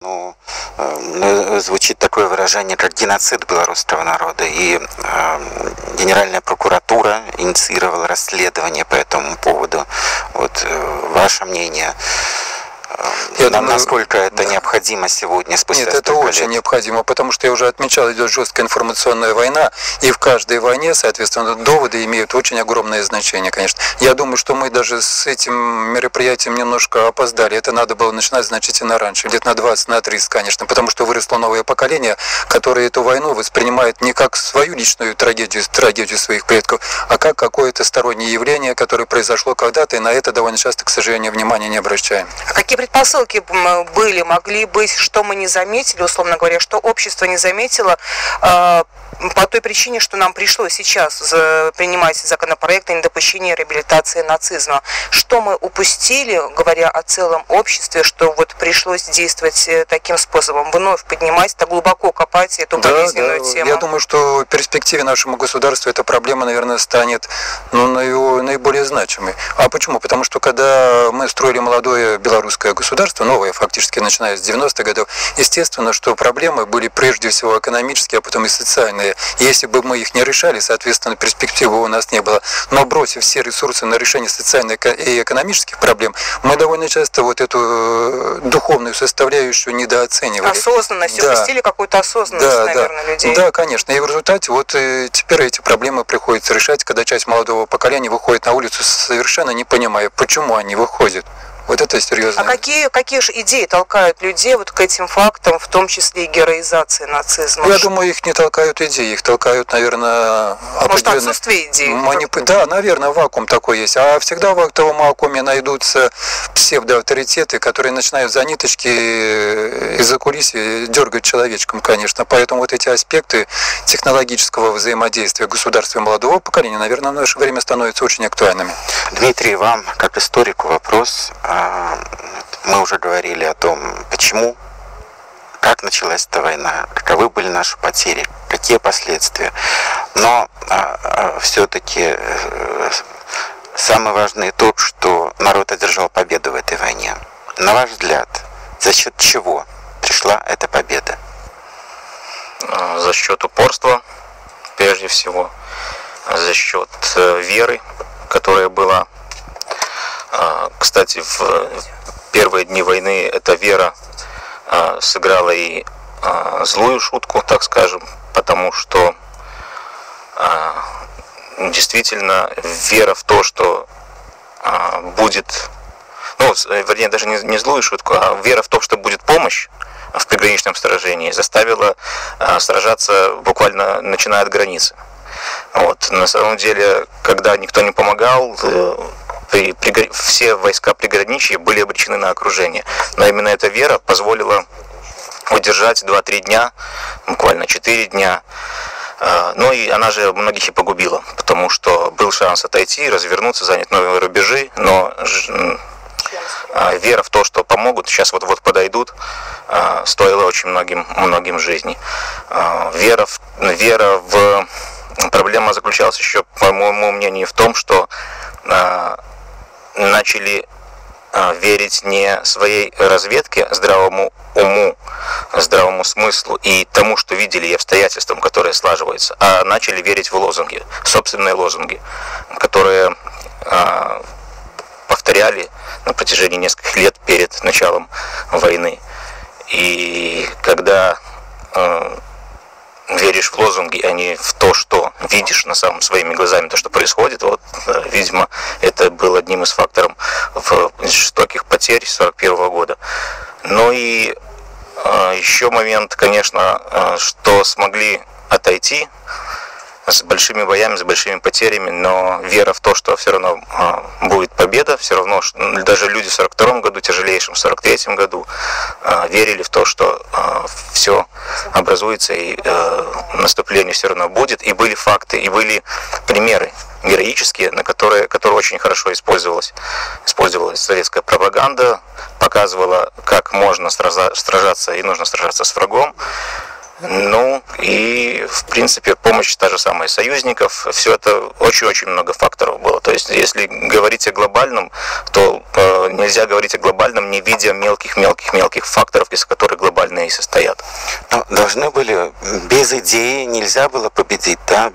Звучит такое выражение, как геноцид белорусского народа. И Генеральная прокуратура инициировала расследование по этому поводу. Вот ваше мнение? Насколько это необходимо сегодня, спустя Нет, это очень необходимо, потому что, я уже отмечал, идет жесткая информационная война, и в каждой войне, соответственно, доводы имеют очень огромное значение, конечно. Я думаю, что мы даже с этим мероприятием немножко опоздали. Это надо было начинать значительно раньше, лет на 20, на 30, конечно, потому что выросло новое поколение, которое эту войну воспринимает не как свою личную трагедию своих предков, а как какое-то стороннее явление, которое произошло когда-то, и на это довольно часто, к сожалению, внимания не обращаем. А какие предпосылки могли быть, что мы не заметили, условно говоря, что общество не заметило, по той причине, что нам пришлось сейчас принимать законопроект о недопущении реабилитации нацизма. Что мы упустили, говоря о целом обществе, что вот пришлось действовать таким способом, вновь поднимать, так глубоко копать эту болезненную тему? Я думаю, что в перспективе нашему государству эта проблема, наверное, станет наиболее значимой. А почему? Потому что когда мы строили молодое белорусское государство, новое фактически, начиная с 90-х годов, естественно, что проблемы были прежде всего экономические, а потом и социальные. Если бы мы их не решали, соответственно, перспективы у нас не было. Но бросив все ресурсы на решение социальных и экономических проблем, мы довольно часто вот эту духовную составляющую недооценивали. Осознанность, упустили какую-то осознанность, наверное, людей. Да, конечно. И в результате вот теперь эти проблемы приходится решать, когда часть молодого поколения выходит на улицу, совершенно не понимая, почему они выходят. Вот это серьезно. А какие же идеи толкают людей вот к этим фактам, в том числе и героизации нацизма? Я думаю, их не толкают идеи, их толкают, наверное, может, отсутствие идей? Да, наверное, вакуум такой есть. А всегда в этом вакууме найдутся псевдоавторитеты, которые начинают за ниточки из-за кулисья дергать человечком, конечно. Поэтому вот эти аспекты технологического взаимодействия государства и молодого поколения, наверное, в наше время становятся очень актуальными. Дмитрий, вам, как историку, вопрос. Мы уже говорили о том, почему, как началась эта война, каковы были наши потери, какие последствия. Но все-таки самое важное то, что народ одержал победу в этой войне. На ваш взгляд, за счет чего пришла эта победа? За счет упорства, прежде всего, за счет веры, которая была. Кстати, в первые дни войны эта вера сыграла и злую шутку, так скажем, потому что действительно вера в то, что будет, вернее, даже не злую шутку, а вера в то, что будет помощь в приграничном сражении, заставила сражаться буквально начиная от границы. Вот. На самом деле, когда никто не помогал, все войска приграничья были обречены на окружение. Но именно эта вера позволила удержать 2-3 дня, буквально 4 дня. Ну и она же многих и погубила, потому что был шанс отойти, развернуться, занять новые рубежи, но вера в то, что помогут, сейчас вот подойдут, стоила очень многим жизней. Вера в... Проблема заключалась еще, по моему мнению, в том, что начали верить не своей разведке, здравому уму, здравому смыслу и тому, что видели, и обстоятельствам, которые слаживаются, а начали верить в лозунги, собственные лозунги, которые повторяли на протяжении нескольких лет перед началом войны. И когда веришь в лозунги, а не в то, что видишь на самом своими глазами, то, что происходит, вот, видимо, это был одним из факторов в жестоких потерь 1941 года. Ну и еще момент, конечно, что смогли отойти с большими боями, с большими потерями, но вера в то, что все равно будет победа, все равно, даже люди в 1942 году, тяжелейшем в 1943 году, верили в то, что все образуется и наступление все равно будет, и были факты, и были примеры героические, которые очень хорошо использовалась советская пропаганда, показывала, как можно сражаться и нужно сражаться с врагом. Ну и, в принципе, помощь та же самая союзников, все это очень-очень много факторов было. То есть, если говорить о глобальном, то нельзя говорить о глобальном, не видя мелких факторов, из которых глобально состоят. Но должны были, без идеи нельзя было победить, да,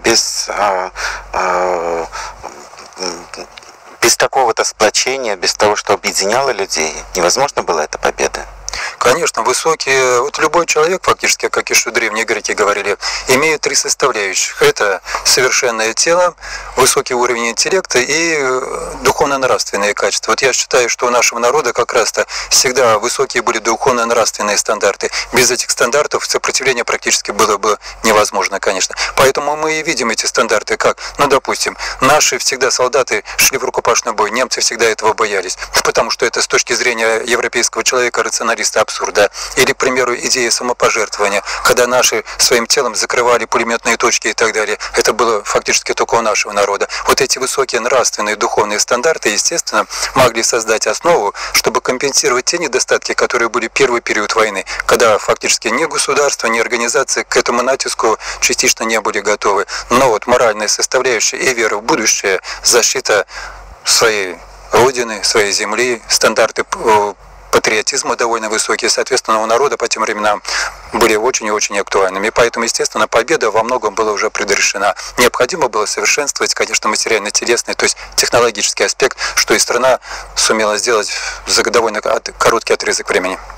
без какого-то сплочения, без того, что объединяло людей, невозможно была эта победа. Конечно, высокие, вот любой человек, фактически, как еще древние греки говорили, имеет три составляющих. Это совершенное тело, высокий уровень интеллекта и духовно-нравственные качества. Вот я считаю, что у нашего народа как раз-то всегда высокие были духовно-нравственные стандарты. Без этих стандартов сопротивление практически было бы невозможно, конечно. Поэтому мы и видим эти стандарты как, ну, допустим, наши всегда солдаты шли в рукопашный бой, немцы всегда этого боялись, потому что это с точки зрения европейского человека, рационалиста, абсурда. Или, к примеру, идея самопожертвования, когда наши своим телом закрывали пулеметные точки и так далее. Это было фактически только у нашего народа. Вот эти высокие нравственные духовные стандарты, естественно, могли создать основу, чтобы компенсировать те недостатки, которые были в первый период войны, когда фактически ни государство, ни организации к этому натиску частично не были готовы. Но вот моральная составляющая и вера в будущее, защита своей родины, своей земли, стандарты патриотизма довольно высокие, соответственно, у народа по тем временам были очень и очень актуальными. И поэтому, естественно, победа во многом была уже предрешена. Необходимо было совершенствовать, конечно, материально-телесный, то есть технологический аспект, что и страна сумела сделать за довольно короткий отрезок времени.